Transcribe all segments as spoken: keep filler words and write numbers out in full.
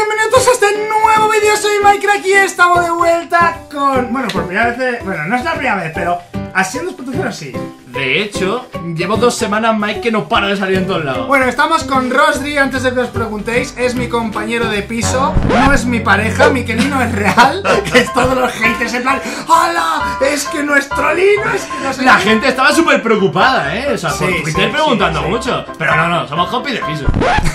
bienvenidos a este nuevo vídeo, soy Minecraft y estamos de vuelta con... Bueno, por primera vez, bueno, no es la primera vez, pero así en dos punto cero sí. De hecho, llevo dos semanas, Mike, que no para de salir en todos lados. Bueno, estamos con Rosdri, antes de que os preguntéis, es mi compañero de piso, no es mi pareja, mi Lino es real, que es todos los haters en plan, ¡hala! Es que nuestro Lino es que no sé. La gente estaba súper preocupada, ¿eh? O sea, Sí, por sí, Twitter sí, preguntando sí. mucho. Pero no, no, somos compis de piso.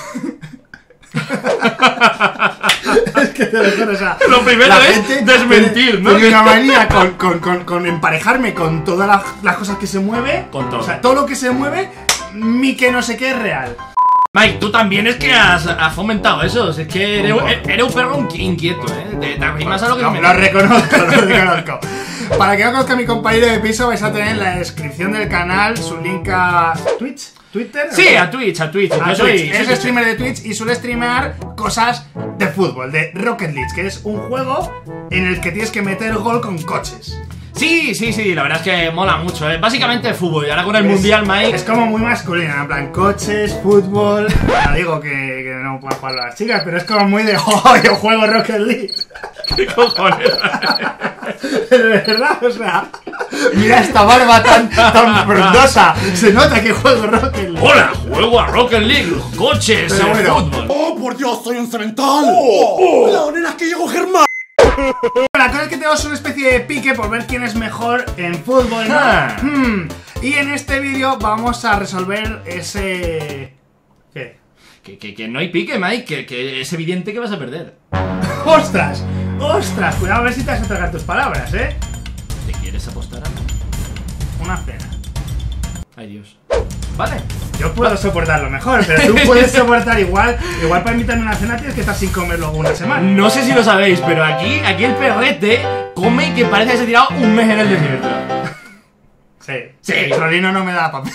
Es que te lo juro, o sea, Lo primero la es gente desmentir, tiene, ¿no? tiene una manía con, con, con, con emparejarme con todas las, las cosas que se mueve. Con todo. O sea, todo lo que se mueve, mi que no sé qué es real. Mike, tú también es que has, has fomentado eso. Es que eres, Un poco. eres un perro inquieto, ¿eh? Te, te arrimas a lo que No, me lo reconozco, lo reconozco. Para que no conozca a mi compañero de piso, vais a tener en la descripción del canal su link a Twitch, Twitter. Sí, a Twitch, a Twitch. A Yo soy- Twitch. soy Es streamer de Twitch y suele streamear cosas de fútbol, de Rocket League, que es un juego en el que tienes que meter gol con coches. Sí, sí, sí, la verdad es que mola mucho, ¿eh? Básicamente el fútbol. Y ahora con el Es- mundial, Mike. Es como muy masculino, en plan coches, fútbol. No digo que, que no puedan jugar las chicas, pero es como muy de oh, yo juego Rocket League. ¿Qué cojones? De verdad, o sea, mira esta barba tan, tan frondosa. Se nota que juego Rocket League. Hola, juego a Rocket League, los coches, Pero el bueno. fútbol. ¡Oh, por Dios, soy un cemental! ¡Oh! ¡La nena que llegó Germán! La cosa es que tenemos una especie de pique por ver quién es mejor en fútbol, ¿no? Ah. Hmm. Y en este vídeo vamos a resolver ese... ¿Qué? Que, que, que no hay pique, Mike, que, que es evidente que vas a perder. ¡Ostras! ¡Ostras! Cuidado a ver si te vas a tragar tus palabras, ¿eh? ¿Te quieres apostar a Una cena. Ay, Dios. Vale. Yo puedo soportarlo mejor, pero tú puedes soportar igual. Igual para invitarme a una cena tienes que estar sin comer luego una semana. No sé si lo sabéis, pero aquí, aquí el perrete come que parece que se ha tirado un mes en el desierto. Sí. Sí. El trolino no me da papel.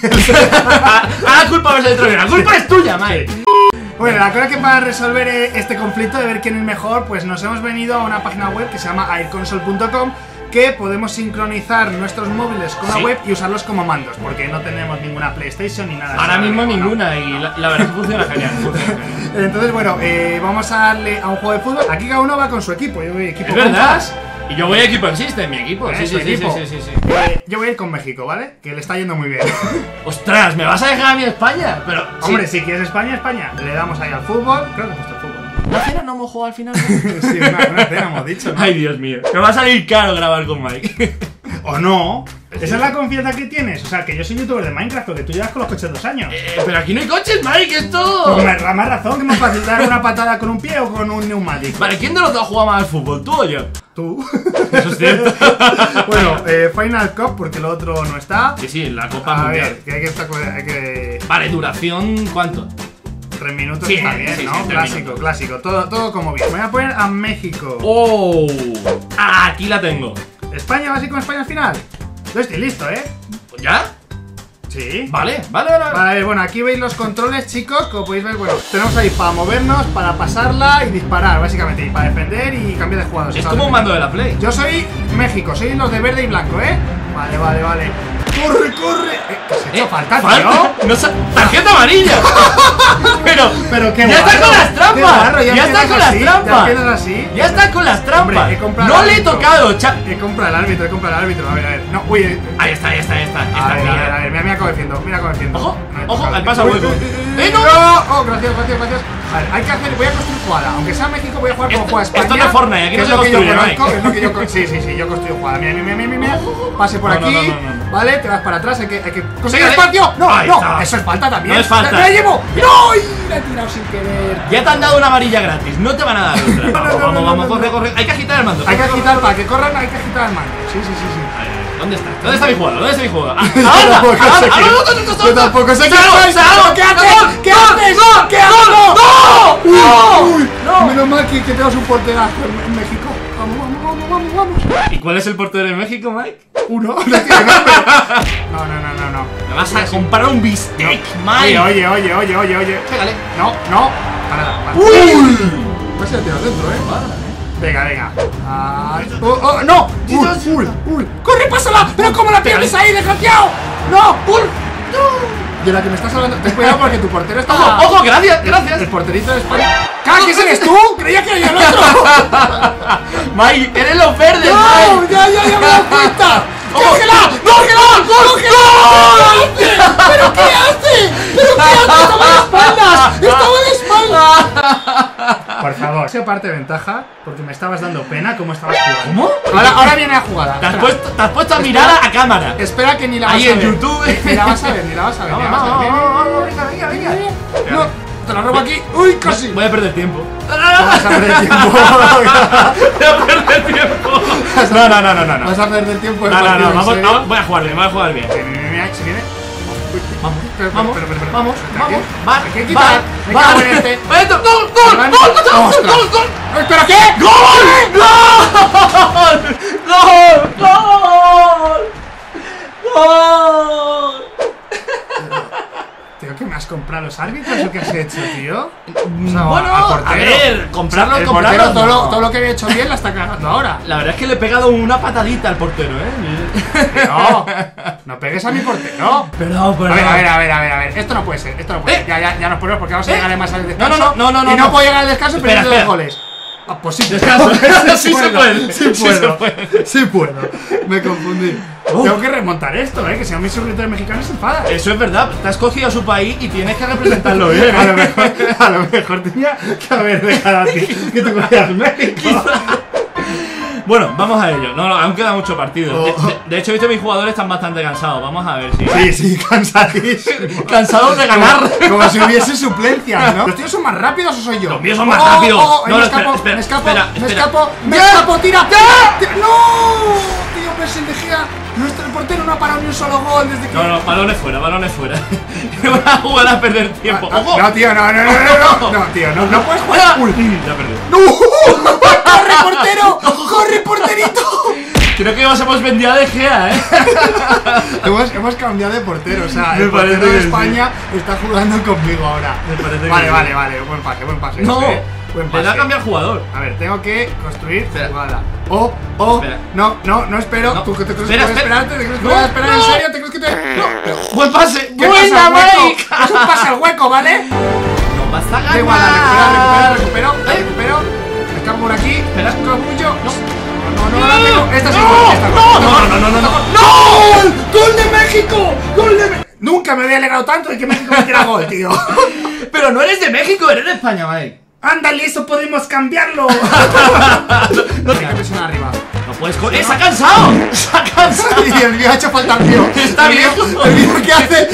Ah, la culpa es del trono, la culpa es tuya, Mike. Bueno, la cosa es que para resolver eh, este conflicto de ver quién es mejor, pues nos hemos venido a una página web que se llama air console punto com, que podemos sincronizar nuestros móviles con la Sí. web y usarlos como mandos, porque no tenemos ninguna PlayStation ni nada. Ahora así, mismo ¿no? ninguna y la, la verdad es que funciona genial. Funciona genial. Entonces, bueno, eh, vamos a darle a un juego de fútbol. Aquí cada uno va con su equipo. Yo voy equipo Es verdad. Compass. Y yo voy a equipo existe, mi equipo. Sí, Eh, sí, tu sí, sí, equipo. sí, sí, sí. Eh, yo voy a ir con México, ¿vale? Que le está yendo muy bien. Ostras, ¿me vas a dejar a mí España? Pero, Hombre, sí. si quieres España, España. Le damos ahí al fútbol. Creo que he puesto el fútbol. ¿La cena no hemos jugado al final? Sí, una, una cena hemos dicho, ¿no? Ay, Dios mío. Me va a salir caro grabar con Mike. ¿O no? Esa es la confianza que tienes. O sea, que yo soy youtuber de Minecraft, porque tú llevas con los coches dos años. Eh, pero aquí no hay coches, Mike, esto. Pues me da más razón que me fácil dar una patada con un pie o con un neumático. Vale, ¿quién de los dos juega más al fútbol, tú o yo? Tú. Eso es cierto. Bueno, eh, Final Cup, porque el otro no está. Sí, sí, la Copa A Mundial. ver, que hay que estar. Hay que. Vale, duración, ¿cuánto? Tres minutos Sí, está bien, sí, ¿no? sí, tres Clásico, minutos. clásico. Todo, todo como bien. Me voy a poner a México. ¡Oh! Ah, aquí la tengo. ¿España va a ser con España al final? Yo estoy listo, ¿eh? ¿Ya? Sí. Vale, vale, vale. Vale, bueno, aquí veis los controles, chicos. Como podéis ver, bueno, tenemos ahí para movernos, para pasarla y disparar, básicamente. Y para defender y cambiar de jugadores. Es ¿sabes? como un mando de la Play. Yo soy México, soy los de verde y blanco, ¿eh? Vale, vale, vale. ¡Corre, corre! Eh, ¿Qué se ha hecho Eh, falta, ¿falta? tío? No sa- ¡Tarjeta amarilla! Pero, Pero qué ¡ya está guarro, con las qué trampas! guarro, ¡Ya, ya está empiezas con las así, ya trampas! empiezas así. ¡Ya está con las trampas! Hombre, he comprado ¡No el le he árbitro. tocado, cha! He comprado el árbitro, he comprado el árbitro. A ver, a ver. No, uy. eh, Ahí está, ahí está, ahí está. A Está ver, a ver, a aquí. ver, mira, mira cómo defiendo, mira cómo defiendo. Ojo, No he ojo, tocado. al pasa Uy, hueco. uy, uy, uy, ¡Eh, no! Oh, gracias, gracias, gracias. A ver, hay que hacer, voy a construir jugada. Aunque sea México, voy a jugar como Esto- juega España. esto es de Fortnite, aquí que no es se lo que yo construye, conozco, Mike. es lo que yo con- Sí, sí, sí, yo construyo jugada. Mira, mira, mira, mira, mira. Pase por No, no, aquí, no, no, no. ¿vale? Te vas para atrás, hay que, hay que conseguir Pégale. espacio. No, Ahí no, está. eso es falta también. No es falta. ¡Me la llevo! ¡No! ¡Y la he tirado sin querer! Ya te han dado una amarilla gratis, no te van a dar otra. no, Vamos, no, vamos, no, vamos, no, corre, no. corre. Hay que agitar el mando. Hay que Corre, agitar, corre, para que corran hay que agitar el mando. Sí, sí, sí, sí. corre. A ver, ¿dónde está? ¿Dónde está mi jugador? ¿Dónde está mi jugador? Ah, Yo ¡ahora! tampoco sé ¡Ahora! qué- ¡Ahora! ¡No, no, no, Yo tampoco sé qué ¡Salgo, estáis- salgo! ¿Qué haces? ¡Gol! ¿Qué ¡Gol! haces? ¡Gol! ¿Qué haces? ¡No! Uy, ¡No! uy, ¡No! Menos mal que, que tenemos un porterazo en, en México. Vamos, vamos, vamos, vamos, vamos. ¿Y cuál es el portero de México, Mike? Uno. No, tiene nombre. no, no, no, no, no. Me vas a comprar un bistec, Oye, Mike. oye, oye, oye, oye, oye. Pégale. No, no. Para nada. para. ¡Uy! Pues se ha tirado dentro, eh. Venga, venga. Ay, oh, oh, no. Uy, uy, uy. ¡Corre, pásala! ¡Pero cómo la pierdes ahí, desgraciado! ¡No! ¡Uy! ¡No! De la que me estás hablando. Ten cuidado porque tu portero está. ¡Ojo, ojo! ¡Gracias, gracias! El porterito de España. ¡Ah, que ese eres tú! Creí creía que era yo el otro. Mike, eres los verdes, No, Mike. ya, ya, ya me he dado cuenta. ¡Ojo! ¡Cógela! ¡Cógela! ¡Cógela! ¿Pero qué hace? ¿Pero qué hace? ¡Estaba de espaldas! ¡Estaba de espaldas! Por favor, esa parte de ventaja, porque me estabas dando pena cómo estabas jugando. ¿Cómo? Ahora, ahora viene la jugada. Te has, Espera. puesto, te has puesto a Espera. mirar a cámara. Espera que ni la vas Ahí a en ver. YouTube. Ni la vas a ver, ni la vas a ver. ni la vas a ver. Ven, ven, ven, venga, venga, venga. No, te la robo aquí. ¡Uy, casi! Voy a perder tiempo. Vas a perder tiempo. Voy a perder tiempo. No, no, no, no, no. Vas a perder tiempo en No, no, partido, no, ¿en vamos, serio? vamos, voy a jugar bien, voy a jugar bien. Mira, mira, mira, se viene. Vamos, Pero, pero, vamos, pero, pero, pero, vamos, pero, vamos, ¿qué? va, Hay que va, quitar. Me va. cago en este. Va dentro. ¡Gol, gol, Vale. gol, gol, Ostras. gol, gol! ¿Pero qué? ¡Gol! ¡Gol! ¡Gol! ¡Gol! Tío, ¿qué me has comprado los árbitros o qué has hecho, tío? No, bueno, al portero. a ver, comprarlo, El comprarlo. portero, todo, no. lo, todo lo que había hecho bien la está cagando ahora. La verdad es que le he pegado una patadita al portero, ¿eh? No, no pegues a mi portero. Perdón, perdón. A ver, a ver, a ver, a ver, a ver. Esto no puede ser, esto no puede ser. Eh. Ya, ya, ya nos ponemos porque vamos a Eh. llegar más al No, descanso. no, no, no, no, Y no, no. puedo llegar al descanso Espera, perdiendo dos espera. goles. Ah, pues sí. Descanso. Sí se puedo, puede, Sí sí puedo. se puede. Sí puedo. Me confundí. Uf. Tengo que remontar esto, eh. Que si no mis suscriptores mexicanos se enfadan. Eso es verdad, te has cogido a su país y tienes que representarlo bien, A lo ¿eh? mejor, a lo mejor tenía que haber dejado a ti que tú cogías México. Bueno, vamos a ello. No, no, aún queda mucho partido. De, Oh. de- de hecho, he visto que mis jugadores están bastante cansados. Vamos a ver si. Sí, sí, cansadísimo. Cansados de ganar. Como, como si hubiese suplencias, ¿no? ¿Los tíos son más rápidos o soy yo? Los míos son más Oh, rápidos. oh, oh, No, me no, escapo, espera, me escapo, espera, me espera. escapo, me ¡Ya! escapo, tira. ¡Ya! ¡No! Tío, pues el De Gea, nuestro portero no ha parado ni un solo gol desde que... No, no, balones fuera, balones fuera. No voy a jugar a perder tiempo. Ah, ¡Ojo! no, tío, no, no, no, no, no, no, tío, no, no puedes jugar. ¡Fuera! Uy. Ya perdí. ¡No! ¡Corre, portero! ¡Corre, porterito! Creo que nos hemos vendido a De Gea, ¿eh? hemos, hemos cambiado de portero, o sea, Me el parece portero de que sí. España está jugando conmigo ahora. Me parece que Vale, sí. vale, vale, buen pase, buen pase. No, este, buen le pase. da a cambiar jugador. A ver, tengo que construir Espera. jugada. Oh, oh, Espera. no, no, no espero. No. ¿Tú te crees Espera, que puedes espera. esperarte? ¿Te crees que No, voy a esperar en no. serio? ¿Te crees que te.? No, pero. ¡Buen pase! ¿Qué ¡Buena, pasa al hueco? Mike! Es un pase al hueco, ¿vale? ¡No vas a ganar! Da igual, la recupero, recupero, Eh. recupero. Me escapo por aquí. Espera. Escapullo. No. No, no, no, la tengo. Esta sí, No, esta no, no, no, no, no, no. ¡Gol! ¡Gol de México! ¡Gol de México! Nunca me había alegrado tanto de que México metiera gol, tío. Pero no eres de México, eres de España, Mike. Ándale, eso podemos cambiarlo. No te presionar arriba. No puedes con... ¡Eh, se ha cansado! ¡Se ha cansado! Y el mío ha hecho falta el mío. Está El mío- bien. El mío, ¿qué hace?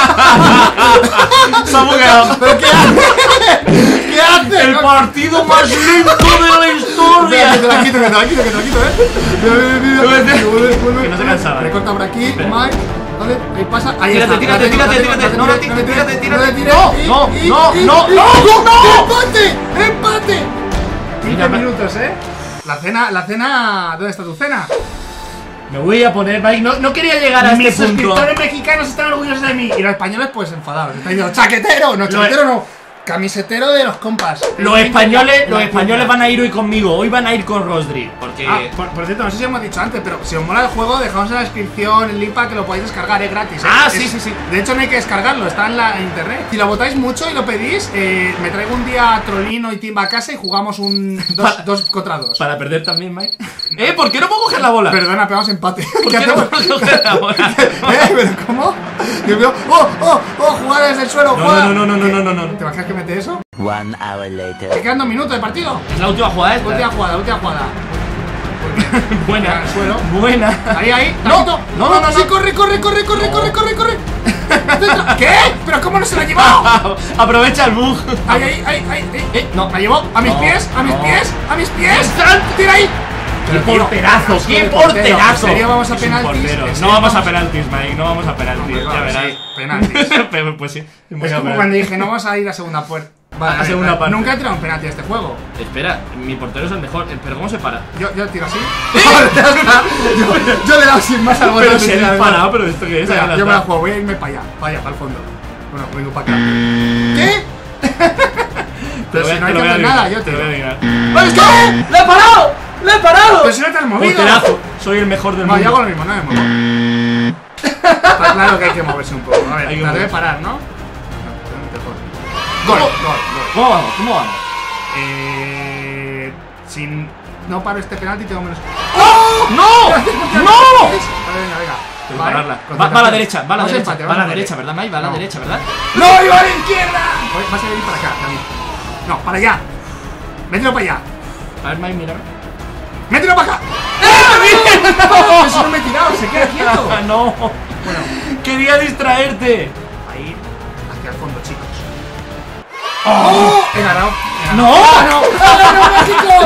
Se ha bugueado. ¿Pero qué hace? ¿Qué hace? El partido más lento de la Espera, historia. que te la quito, que te la quito, que te la quito, eh. Mira, mira, mira. Vuelve. Vuelve, vuelve. Que no se cansaba. Recorta por aquí, Espera. Mike. ¿Dónde? Ahí pasa. Ahí Tírate, está. tírate, La tengo, tírate, la tengo, tírate. la No, no, tengo, tírate, la tengo, tírate, la tengo. tírate. Y- No, y- no, y- no, y- no, y- no. ¡Empate! ¡Empate! Mira, quince me- minutos, eh. La cena, la cena. ¿Dónde está tu cena? Me voy a poner, Mike. No, no quería llegar a Mis este punto. suscriptores mexicanos están orgullosos de mí. Y los españoles, pues enfadados. Están diciendo, chaquetero, no, chaquetero no. Camisetero de los compas. Los españoles, los La españoles cuña. van a ir hoy conmigo. Hoy van a ir con Rosdri. Porque. Ah, por, por cierto, no sé si hemos dicho antes, pero si os mola el juego, dejamos en la descripción el link para que lo podáis descargar, es gratis. ¿eh? Ah, Es- sí, sí, sí. De hecho, no hay que descargarlo, está en la en internet. Si lo votáis mucho y lo pedís, eh, me traigo un día a Trollino y Timba a casa y jugamos un dos, dos contra dos. Para perder también, Mike. ¿Eh? ¿Por qué no puedo coger la bola? Perdona, pegamos empate. ¿Por ¿Qué qué no hacemos? puedo coger la bola? ¿Eh? ¿Pero cómo? Dios mío. ¡Oh, oh, oh! ¡Jugada desde el suelo! No, ¡Jugada! no, no, no, no, no, no, no. ¿Te imaginas que mete eso? One hour later. Te quedan dos minutos de partido. Es la última jugada esta. Última jugada, última jugada. Buena. Al suelo. Buena. Ahí, ahí. No, Taquito. no, no, no, Sí, no. corre, corre, corre, corre, corre, corre, corre. Centra- ¿Qué? ¿Pero cómo no se la ha llevado? Aprovecha el bug. Ahí, ahí, ahí, ahí, ahí. Eh, no. La llevó a mis No, pies, a mis no. pies, a mis pies. ¡Tira ahí! ¡Qué tío, porterazo! asco ¡Qué de portero. porterazo! ¿En serio vamos a Es un penaltis? portero. ¿En No serio vamos a vamos? penaltis, Mike. No vamos a penaltis. No, Ya no, verás. sí, penaltis. Pero, pues sí. Voy Es a como ver. cuando dije, no vamos a ir a segunda puerta. Vale, A vale, segunda vale. parte. Nunca he tirado un penalti a este juego. Espera, mi portero es el mejor. Eh, ¿Pero cómo se para? Yo, yo tiro así. Ya está. yo, yo le he dado sin más al botón. Pero se sin ha nada. disparado, pero esto qué es. Venga, Ahí yo me la está. juego, voy a irme para allá, para allá, para el fondo. Bueno, vengo para acá. ¿Qué? Te Pero lo voy si a- no hay te que lo voy a hacer nada, adivinar, yo te lo voy a tiro. adivinar. ¡Vale, qué! ¡Le he parado! ¡Le he parado! Pero si no te has movido. Porterazo. Soy el mejor del No, yo hago mundo. lo mismo, no me muevo. Está claro que hay que moverse un poco. A ver, Hay que la debe moverse. parar, ¿no? No, no te jodas. Gol, ¿Cómo? gol, gol. ¿Cómo vamos? ¿Cómo vamos? Eh... Si no paro este penalti, tengo menos. ¡Oh! ¡No! ¡No! Vale, venga, venga. Tengo que Vale, pararla. Va, va a la concentración. derecha, va a la Vamos derecha. empate, Va a la vamos derecha, empate. ¿verdad, Mai? Va a la No. derecha, ¿verdad? ¡No, iba a la izquierda! Voy- Vas a ir para acá, también. No, para allá. Mételo para allá. A ver, Mai, mira. ¡Mételo para acá! ¡Eh! Eso no me he tirado, se queda quieto. No. Bueno, Quería distraerte. ahí, hacia el fondo, chicos. ¡Oh! He ganado. he ganado. ¡No! ¡He ganado! ¡He ganado, México!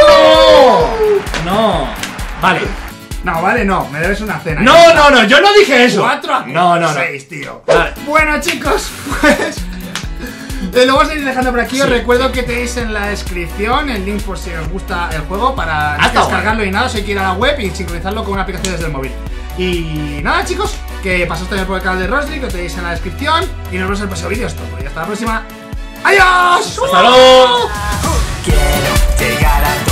No. Vale. No, vale, no, me debes una cena. No, no, no, yo no dije eso. Cuatro a No, no, no. seis, tío. Vale. Bueno, chicos, pues eh, lo vamos a ir dejando por aquí. Os Sí. recuerdo que tenéis en la descripción el link por si os gusta el juego para Hasta descargarlo y nada, os hay que ir a la web y sincronizarlo con una aplicación desde el móvil. Y nada, chicos, que pasaos también por el canal de Rosly, que lo tenéis en la descripción. Y nos vemos en el próximo vídeo. Esto, y hasta la próxima. ¡Adiós! Hasta luego. Quiero llegar a